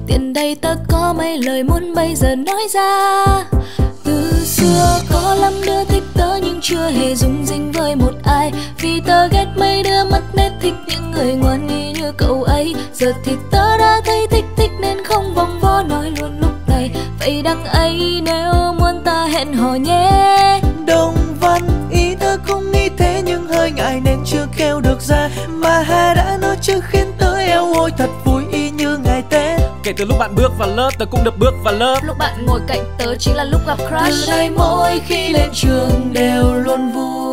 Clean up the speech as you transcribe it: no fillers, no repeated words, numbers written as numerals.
Tiền đây tớ có mấy lời muốn bây giờ nói ra. Từ xưa có lắm đứa thích tớ nhưng chưa hề rung rinh với một ai, vì tớ ghét mấy đứa mất nét thích những người ngoan nghi như cậu ấy. Giờ thì tớ đã thấy thích nên không vòng vo nói luôn lúc này. Vậy đằng ấy nếu muốn ta hẹn hò nhé. Đồng Văn ý tớ cũng nghĩ thế nhưng hơi ngại nên chưa kêu được ra. Mà Hà đã nói trước khiến tớ eo ôi thật vui y như ngày Tết. Kể từ lúc bạn bước vào lớp tớ cũng được bước vào lớp. Lúc bạn ngồi cạnh tớ chính là lúc gặp crush. Từ đây mỗi khi lên trường đều luôn vui.